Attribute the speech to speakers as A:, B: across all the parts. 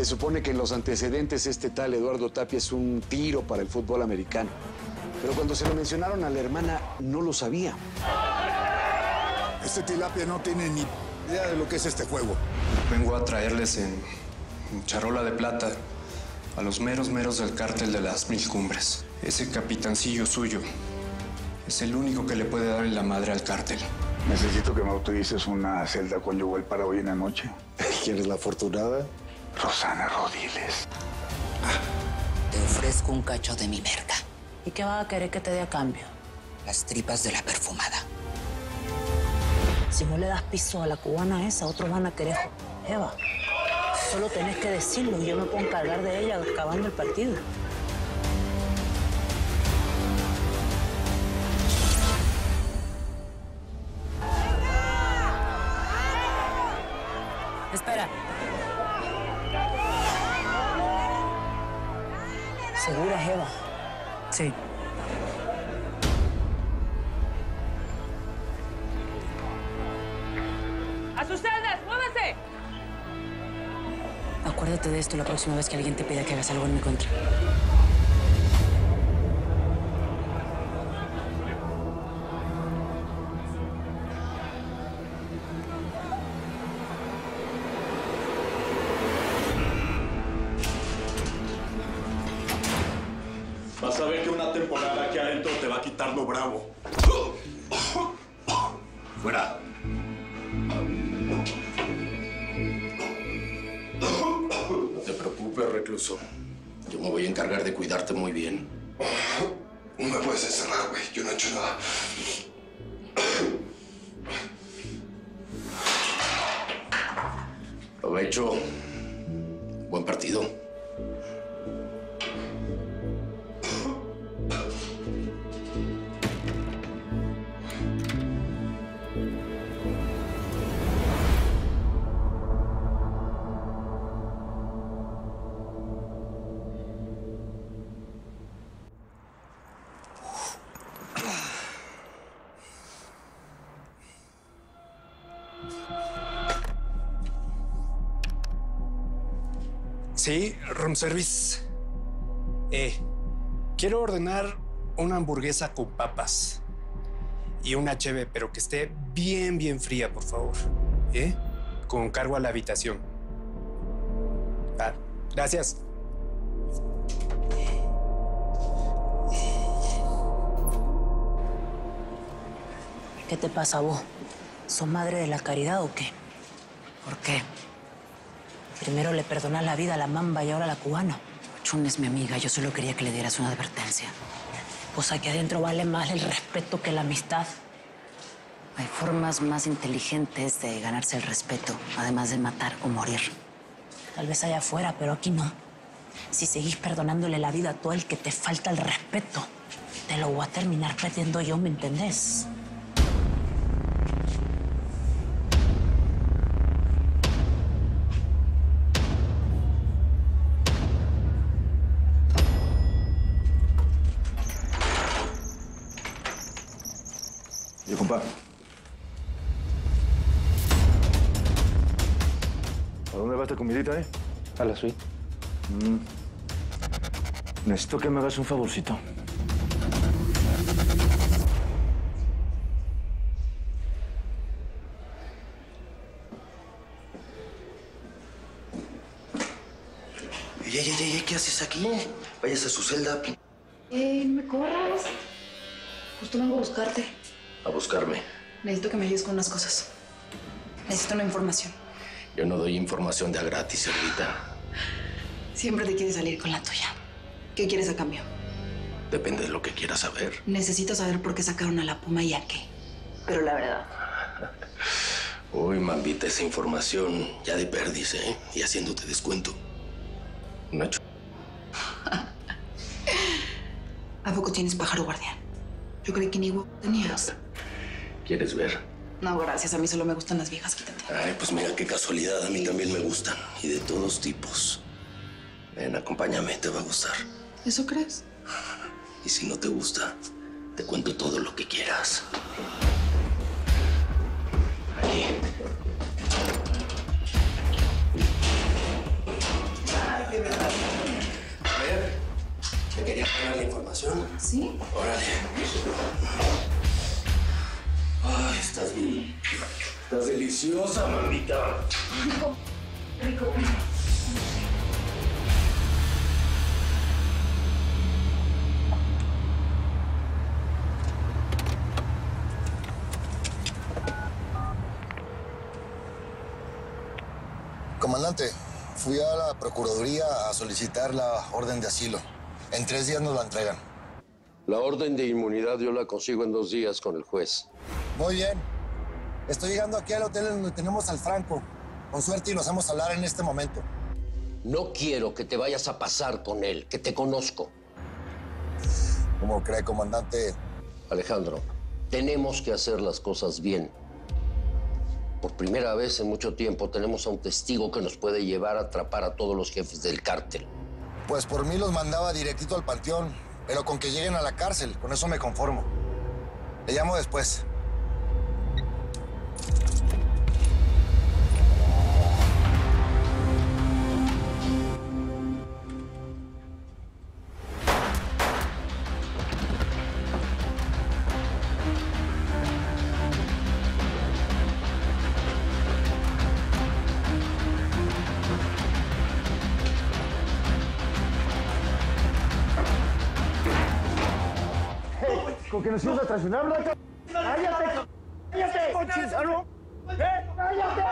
A: Se supone que en los antecedentes este tal Eduardo Tapia es un tiro para el fútbol americano. Pero cuando se lo mencionaron a la hermana, no lo sabía.
B: Este tilapia no tiene ni idea de lo que es este juego.
C: Vengo a traerles en charola de plata a los meros del cártel de las 1000 Cumbres. Ese capitancillo suyo es el único que le puede dar en la madre al cártel.
B: Necesito que me autorices una celda conyugal para hoy en la noche.
A: ¿Quién es la afortunada?
B: Rosana Rodiles.
D: Te ofrezco un cacho de mi verga.
E: ¿Y qué vas a querer que te dé a cambio?
D: Las tripas de la perfumada.
E: Si no le das piso a la cubana esa, otros van a querer. Eva, solo tenés que decirlo y yo me puedo encargar de ella acabando el partido. Espera. ¿Segura, Eva? Sí.
F: ¡A sus celdas! ¡Muévanse!
E: Acuérdate de esto la próxima vez que alguien te pida que hagas algo en mi contra.
G: Vas a ver que una temporada aquí adentro te va a quitar lo bravo. Fuera.
H: No te preocupes, recluso. Yo me voy a encargar de cuidarte muy bien.
G: No me puedes encerrar, güey. Yo no he hecho nada.
H: Provecho. Buen partido.
C: Sí, room service. Quiero ordenar una hamburguesa con papas y una cheve, pero que esté bien fría, por favor. Con cargo a la habitación. Gracias.
E: ¿Qué te pasa a vos? ¿Sos madre de la caridad o qué? ¿Por qué? Primero le perdonás la vida a la mamba y ahora a la cubana. Chun es mi amiga, yo solo quería que le dieras una advertencia. Pues aquí adentro vale más el respeto que la amistad. Hay formas más inteligentes de ganarse el respeto, además de matar o morir. Tal vez allá afuera, pero aquí no. Si seguís perdonándole la vida a todo el que te falta el respeto, te lo voy a terminar perdiendo yo, ¿me entendés?
B: Oye, compa. ¿A dónde va esta comidita,
I: A la suite.
B: Necesito que me hagas un favorcito.
H: Ey, ¿qué haces aquí? Vayas a su celda.
J: No me corras. Justo vengo a buscarte.
H: A buscarme.
J: Necesito que me ayudes con unas cosas. Necesito una información.
H: Yo no doy información de a gratis, cerdita.
J: Siempre te quieres salir con la tuya. ¿Qué quieres a cambio?
H: Depende de lo que quieras saber.
J: Necesito saber por qué sacaron a la Puma y a qué. Pero la verdad.
H: Uy, mambita, esa información ya de perdiz, Y haciéndote descuento. Una
J: ¿A poco tienes pájaro guardián? Yo creí que ni huevo tenías.
H: ¿Quieres ver?
J: No, gracias. A mí solo me gustan las viejas. Quítate.
H: Ay, pues mira qué casualidad. A mí también me gustan. Y de todos tipos. Ven, acompáñame. Te va a gustar.
J: ¿Eso crees?
H: Y si no te gusta, te cuento todo lo que quieras. Aquí. ¿Tienes la información?
J: Sí.
H: Órale. Ay, estás bien. Estás deliciosa, mamita.
J: Rico. Rico.
I: Comandante, fui a la Procuraduría a solicitar la orden de asilo. En 3 días nos la entregan.
K: La orden de inmunidad yo la consigo en 2 días con el juez.
I: Muy bien. Estoy llegando aquí al hotel donde tenemos al Franco. Con suerte y nos vamos a hablar en este momento.
K: No quiero que te vayas a pasar con él, que te conozco.
I: ¿Cómo cree, comandante?
K: Alejandro, tenemos que hacer las cosas bien. Por primera vez en mucho tiempo tenemos a un testigo que nos puede llevar a atrapar a todos los jefes del cártel.
I: Pues por mí los mandaba directito al panteón, pero con que lleguen a la cárcel, con eso me conformo. Le llamo después.
L: Con que nos ibas a traicionar, ¿no? ¡Cállate! ¡Cállate! ¡Chisano! ¡Cállate!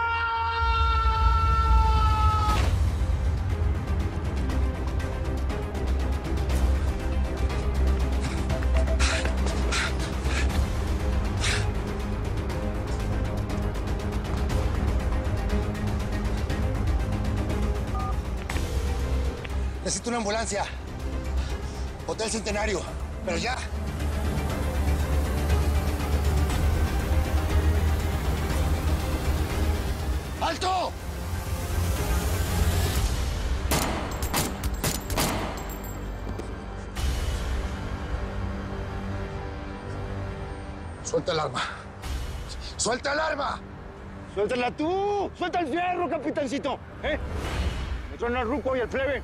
I: Necesito una ambulancia. Hotel Centenario. Pero ya. ¡Alto! Suelta el arma. ¡Suelta el arma!
L: ¡Suéltala tú! ¡Suelta el fierro, capitancito! Me suena el ruco y el plebe.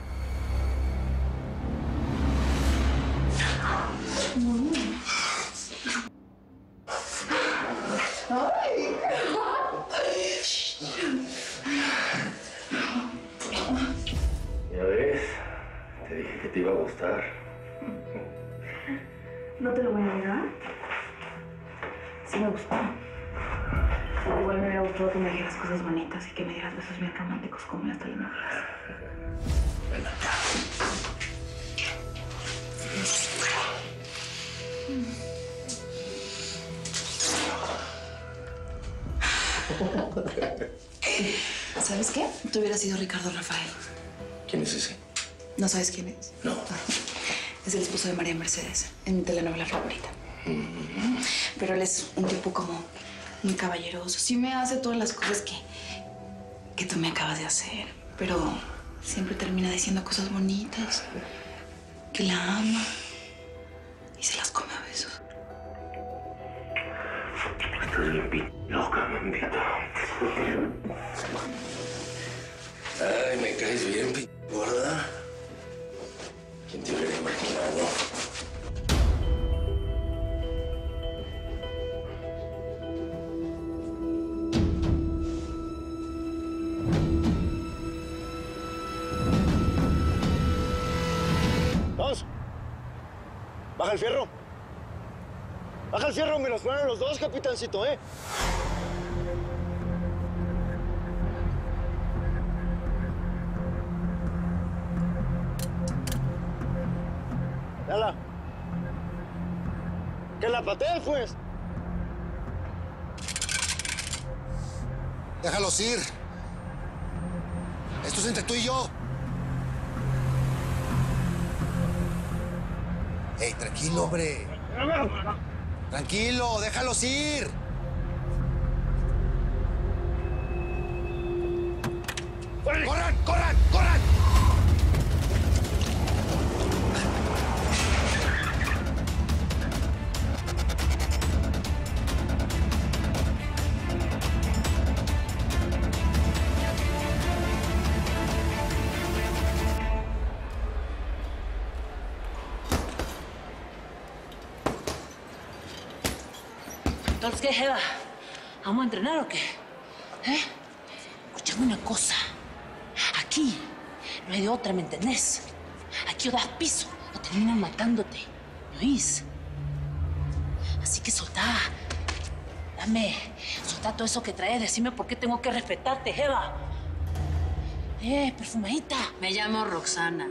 H: Ya ves, te dije que te iba a gustar.
J: No te lo voy a negar. Sí me gustó. Igual me hubiera gustado que me dijeras cosas bonitas y que me dieras besos bien románticos como en las telenovelas.
H: Ven acá.
J: ¿Sabes qué? Tú hubieras sido Ricardo Rafael.
H: ¿Quién es ese?
J: ¿No sabes quién es?
H: No.
J: Es el esposo de María Mercedes, en mi telenovela favorita. Pero él es un tipo como muy caballeroso. Sí me hace todas las cosas que tú me acabas de hacer, pero siempre termina diciendo cosas bonitas, que la ama y se las come a besos.
H: Estás bien loca, mamita. Ay, me caes bien, gorda. ¿Quién te hubiera imaginado?
L: Dos. Baja el fierro. Baja el fierro, me los fueron los dos, capitancito, Dala. Que la pateen, pues.
I: Déjalos ir. Esto es entre tú y yo. Ey, tranquilo, hombre. Tranquilo, déjalos ir. ¡Corran, corran, corran!
E: Entonces, ¿qué, Jeva? ¿Vamos a entrenar o qué? ¿Eh? Escuchame una cosa. Aquí no hay de otra, ¿me entendés? Aquí o das piso o terminan matándote. ¿Me oís? Así que soltá. Soltá todo eso que traes. Decime por qué tengo que respetarte, Jeva. Perfumadita.
D: Me llamo Roxana.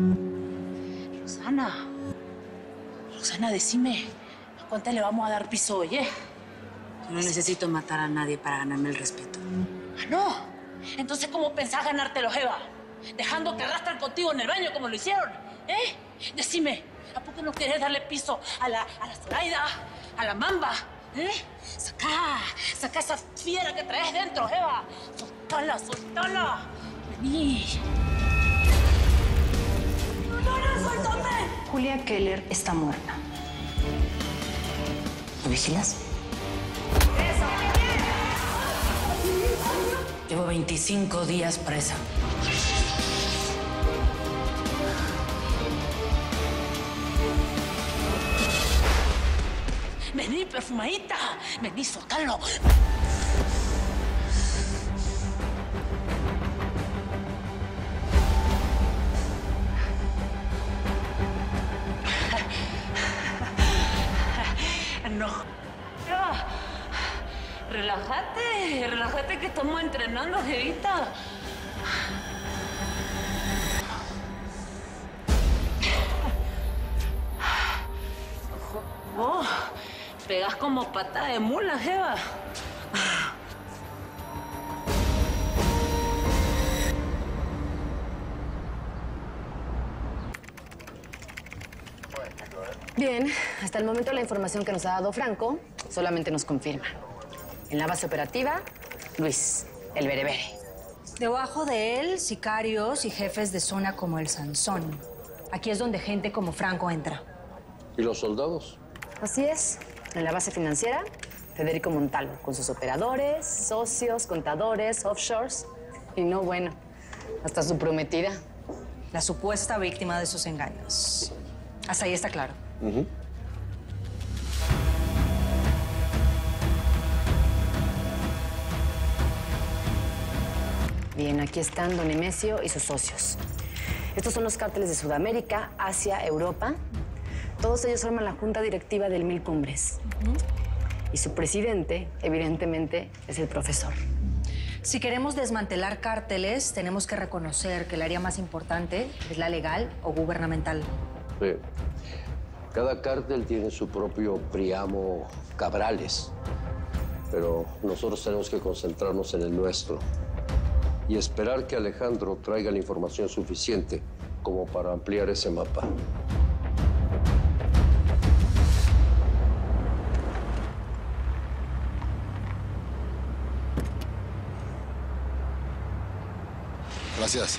E: Roxana, decime, ¿a cuántas le vamos a dar piso hoy,
D: No necesito matar a nadie para ganarme el respeto.
E: ¿Ah, no? Entonces, ¿cómo pensás ganártelo, Jeva? ¿Dejando que arrastran contigo en el baño como lo hicieron? Decime, ¿a poco no querés darle piso a la Zoraida, a la Mamba? Sacá esa fiera que traes dentro, Jeva. Soltala. Vení. ¡No, suéltame!
J: Julia Keller está muerta.
E: ¿Me vigilas? Llevo 25 días presa. Vení, perfumadita. Vení, soltalo. No. Relájate que estamos entrenando, Jevita. Vos pegás como pata de mula, Jeva.
M: Bien, hasta el momento la información que nos ha dado Franco solamente nos confirma. En la base operativa, Luis, el berebere.
N: Debajo de él, sicarios y jefes de zona como el Sansón. Aquí es donde gente como Franco entra.
K: ¿Y los soldados?
M: Así es. En la base financiera, Federico Montalvo, con sus operadores, socios, contadores, offshores. Y no, bueno, hasta su prometida.
N: La supuesta víctima de sus engaños. Hasta ahí está claro.
M: Bien, aquí están Don Nemesio y sus socios. Estos son los cárteles de Sudamérica, Asia, Europa. Todos ellos forman la junta directiva del Mil Cumbres. Y su presidente, evidentemente, es el profesor.
N: Si queremos desmantelar cárteles, tenemos que reconocer que el área más importante es la legal o gubernamental.
K: Sí. Cada cártel tiene su propio Priamo Cabrales. Pero nosotros tenemos que concentrarnos en el nuestro. Y esperar que Alejandro traiga la información suficiente como para ampliar ese mapa.
I: Gracias.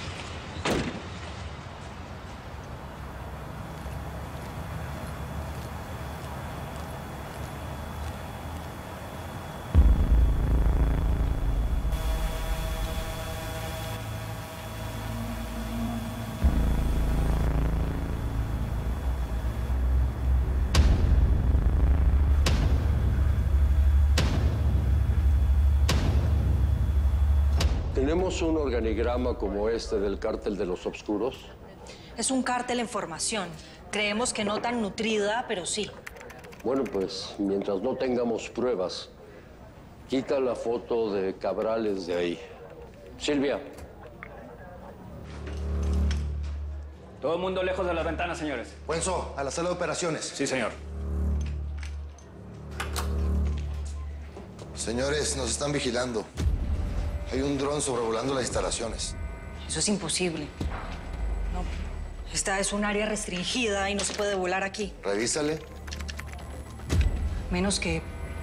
K: ¿Tenemos un organigrama como este del cártel de los Obscuros?
N: Es un cártel en formación. Creemos que no tan nutrida, pero sí.
K: Bueno, pues mientras no tengamos pruebas, quita la foto de Cabrales de ahí. Silvia.
O: Todo el mundo lejos de las ventanas, señores.
I: Buenzo, a la sala de operaciones.
O: Sí, señor.
I: Señores, nos están vigilando. Hay un dron sobrevolando las instalaciones.
N: Eso es imposible. No. Esta es un área restringida y no se puede volar aquí.
I: Revísale.
N: Menos que...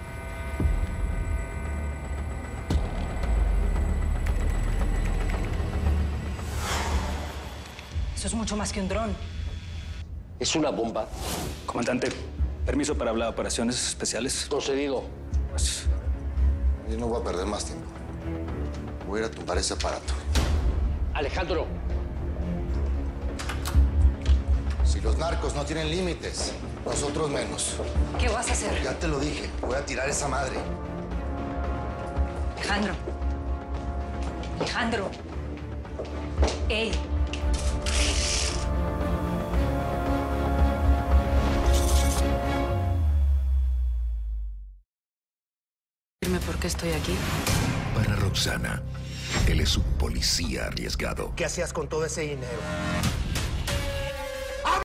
N: Eso es mucho más que un dron.
K: ¿Es una bomba?
O: Comandante, permiso para hablar de operaciones especiales.
K: Concedido.
O: Gracias.
I: Yo no voy a perder más tiempo. Voy a ir a tumbar ese aparato.
K: Alejandro.
I: Si los narcos no tienen límites, nosotros menos.
N: ¿Qué vas a hacer?
I: Ya te lo dije, voy a tirar esa madre.
N: Alejandro. Alejandro. ¡Ey!
E: Dime por qué estoy aquí.
P: Para Roxana, él es un policía arriesgado.
L: ¿Qué hacías con todo ese dinero?